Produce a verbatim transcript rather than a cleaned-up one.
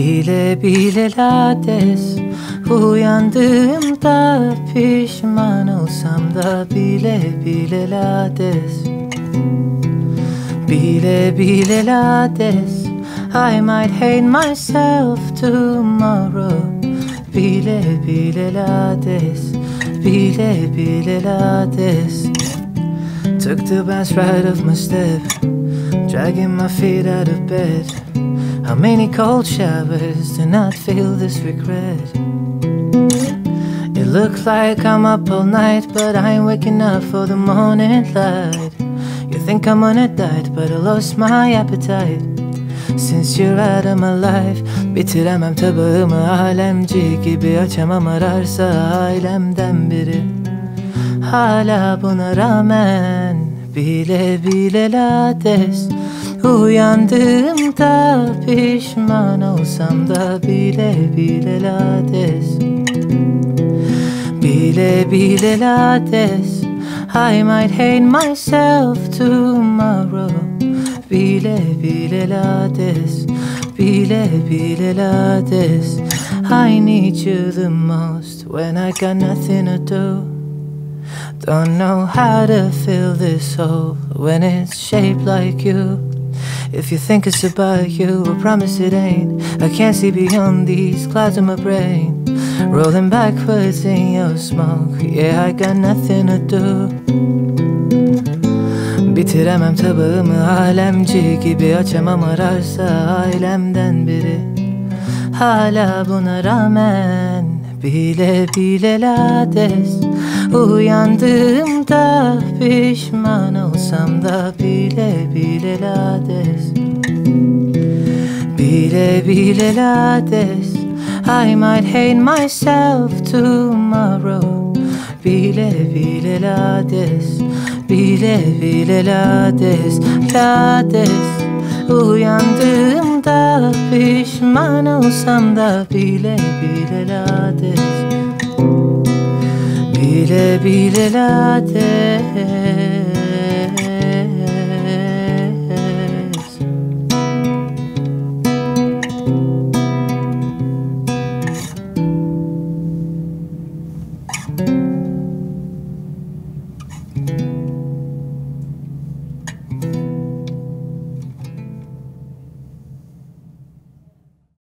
Bile bile lades, uyandığımda pişman olsam da bile bile lades. Bile bile lades, I might hate myself tomorrow. Bile bile lades, bile bile lades. Took the bounce right off my step, dragging my feet out of bed. How many cold showers do not feel this regret? It looks like I'm up all night, but I ain't waking up for the morning light. You think I'm on a diet, but I lost my appetite since you're out of my life. Bitiremem tabağımı alemci gibi, açamam ararsa ailemden biri. Hala buna rağmen bile bile lades, uyandığımda pişman olsam da bile bile lades. Bile bile lades, I might hate myself tomorrow. Bile bile lades, bile bile lades. I need you the most when I got nothing to do. Don't know how to fill this hole when it's shaped like you. If you think it's about you, I promise it ain't. I can't see beyond these clouds in my brain, rolling backwards in your smoke. Yeah, I got nothing to do. Bitiremem tabağımı alemci gibi, açamam ararsa ailemden biri. Hala buna rağmen bile bile lades, uyandığımda pişman olsam da bile bile lades. Bile bile lades, I might hate myself tomorrow. Bile bile lades, bile bile lades, lades. Uyandığımda pişman olsam da bile bile lades. Bile bile lades.